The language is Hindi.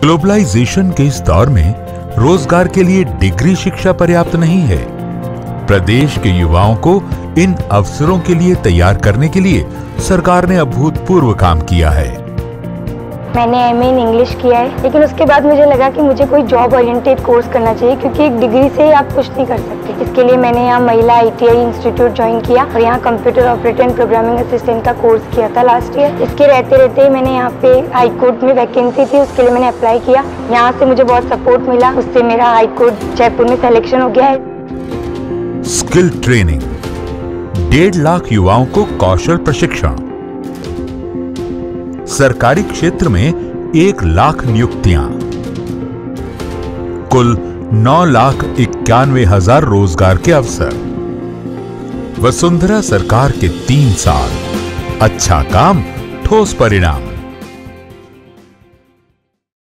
ग्लोबलाइजेशन के इस दौर में रोजगार के लिए डिग्री शिक्षा पर्याप्त नहीं है। प्रदेश के युवाओं को इन अवसरों के लिए तैयार करने के लिए सरकार ने अभूतपूर्व काम किया है। मैंने एमए इन इंग्लिश किया है, लेकिन उसके बाद मुझे लगा कि मुझे कोई जॉब ओरिएंटेड कोर्स करना चाहिए, क्योंकि एक डिग्री से आप कुछ नहीं कर सकते। इसके लिए मैंने यहाँ महिला ITI इंस्टीट्यूट ज्वाइन किया और यहाँ computer operator and programming assistant का कोर्स किया था लास्ट ईयर। इसके रहते रहते मैंने यहाँ पे हाई कोर्ट में वैकेंसी थी, उसके लिए मैंने अप्लाई किया। यहाँ से मुझे बहुत सपोर्ट मिला, उससे मेरा हाई कोर्ट जयपुर में सिलेक्शन हो गया है। स्किल ट्रेनिंग, 1.5 लाख युवाओं को कौशल प्रशिक्षण। सरकारी क्षेत्र में 1 लाख नियुक्तियां। कुल 9,91,000 रोजगार के अवसर। वसुंधरा सरकार के 3 साल, अच्छा काम, ठोस परिणाम।